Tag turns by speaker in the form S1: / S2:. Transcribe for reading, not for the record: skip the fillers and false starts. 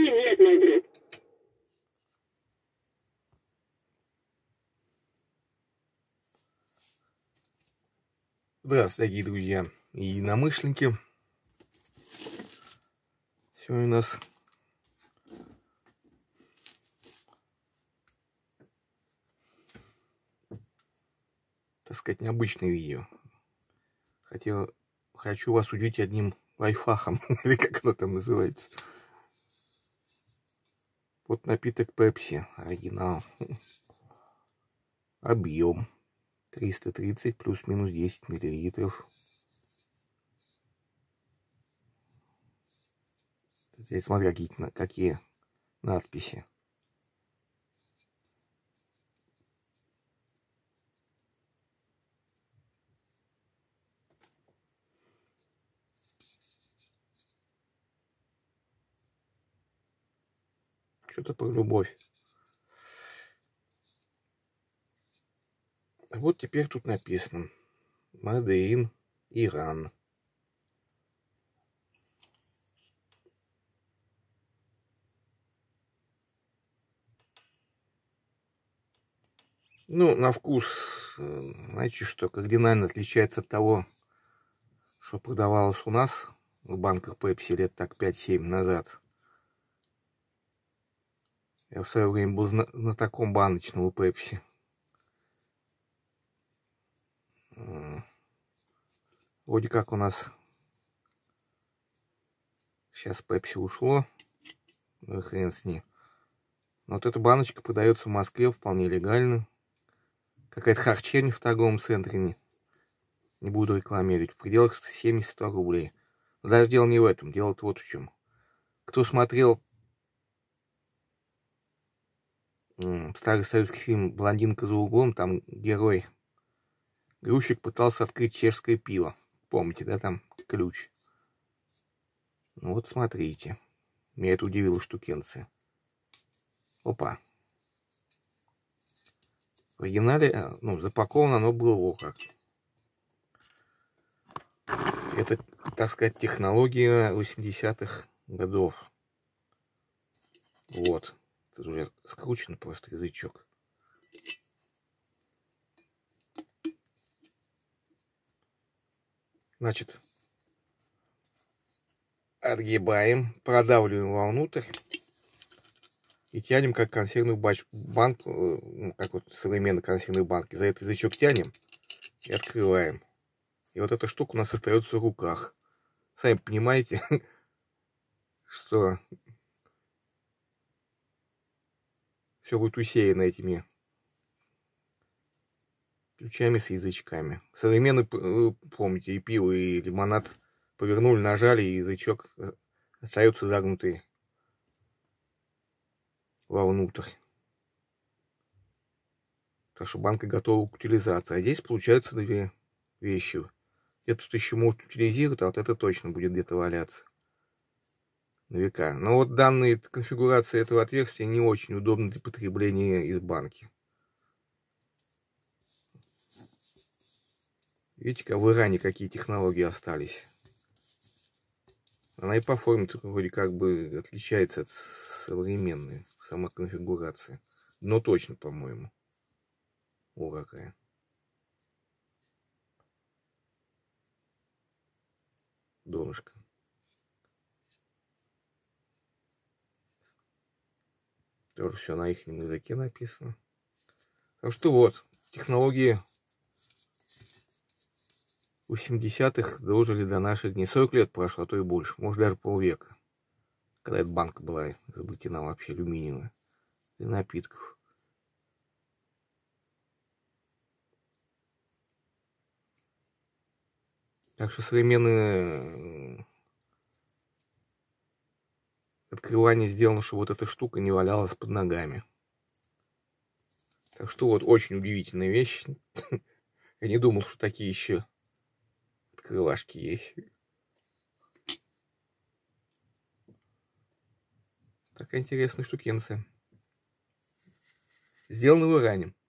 S1: Привет, мой друг.
S2: Здравствуйте, дорогие друзья и единомышленники. Сегодня у нас так сказать, необычное видео. Хочу вас удивить одним лайфхаком, или как оно там называется. Вот напиток Пепси, оригинал. Объем 330 плюс-минус 10 миллилитров. Здесь смотри, какие надписи. Что-то про любовь. Вот теперь тут написано Made in Iran. Ну, на вкус, знаете что, кардинально отличается от того, что продавалось у нас в банках Пепси лет так 5-7 назад. Я в свое время был на таком баночном Пепси. Вроде как у нас сейчас Пепси ушло, ну и хрен с ней. Но вот эта баночка продается в Москве вполне легально. Какая-то харчевня в торговом центре, не буду рекламировать, в пределах 70-100 рублей. Но даже дело не в этом, дело вот в чем. Кто смотрел старый советский фильм «Блондинка за углом», там герой грузчик пытался открыть чешское пиво. Помните, да, там ключ. Ну вот смотрите. Меня это удивило, штукенция. Опа. В оригинале, ну, запаковано оно было вот как. Это, так сказать, технология 80-х годов. Вот. Тут уже скручен просто язычок. Значит, отгибаем, продавливаем вовнутрь и тянем как консервную банку, ну, как вот современные консервные банки. За этот язычок тянем и открываем. И вот эта штука у нас остается в руках. Сами понимаете, что все будет усеяно этими ключами с язычками. Современный, помните, и пиво, и лимонад повернули, нажали, и язычок остается загнутый вовнутрь. Так что банка готова к утилизации. А здесь получаются две вещи. Это тут еще может утилизировать, а вот это точно будет где-то валяться на века. Но вот данная конфигурация этого отверстия не очень удобна для потребления из банки. Видите, как в Иране какие технологии остались. Она и по форме вроде как бы отличается от современной, сама конфигурация. Но точно, по-моему. О, какая. Донышко. Тоже все на их языке написано. Так что вот, технологии 80-х дожили до наших дней. 40 лет прошло, а то и больше. Может, даже полвека. Когда эта банка была изобретена вообще, алюминиевая. Для напитков. Так что современное открывание сделано, что вот эта штука не валялась под ногами. Так что вот, очень удивительная вещь. Я не думал, что такие еще открывашки есть. Такая интересная штукенция. Сделана в Иране.